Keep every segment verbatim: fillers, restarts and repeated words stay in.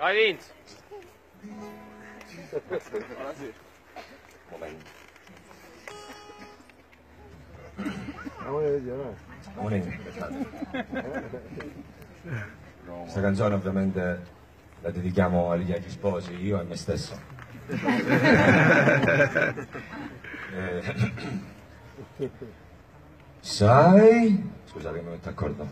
Vai Vince! Momento. Questa canzone ovviamente la dedichiamo agli agli sposi, io e me stesso. eh, sai, scusa che mi metto d'accordo.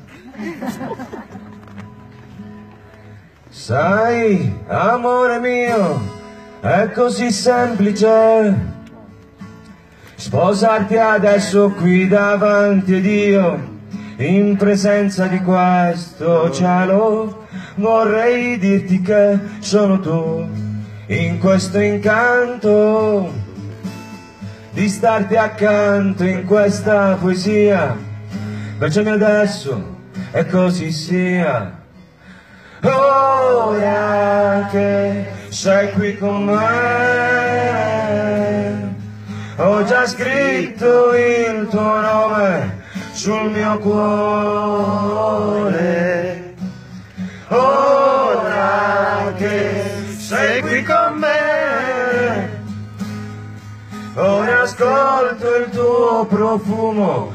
Sai, amore mio, è così semplice sposarti adesso qui davanti ed io, in presenza di questo cielo, vorrei dirti che sono tu, in questo incanto, di starti accanto in questa poesia, baciami adesso e così sia. Ora che sei qui con me, ho già scritto il tuo nome sul mio cuore. Ora che sei qui con me, ora ascolto il tuo profumo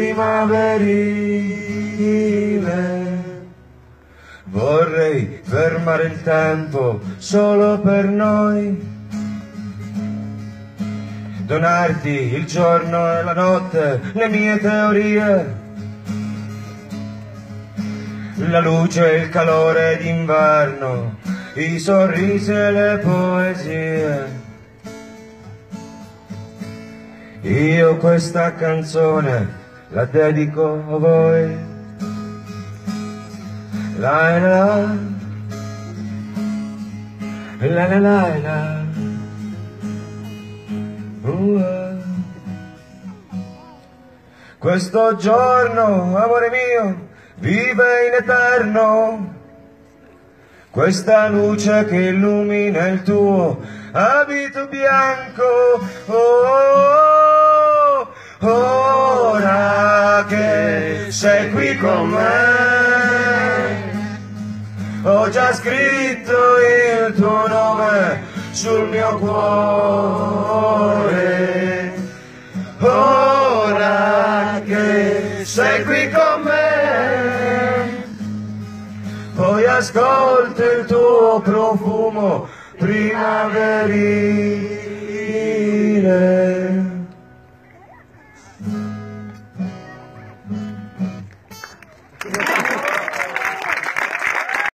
primaverile. Vorrei fermare il tempo solo per noi, donarti il giorno e la notte, le mie teorie, la luce e il calore d'inverno, i sorrisi e le poesie. Io questa canzone la dedico a voi. La la la la la la. Uh, questo giorno, amore mio, vive in eterno, questa luce che illumina il tuo abito bianco. Oh, oh, ora che sei qui con me, ho già scritto il tuo nome sul mio cuore. Ora che sei qui con me, poi ascolto il tuo profumo primaverile.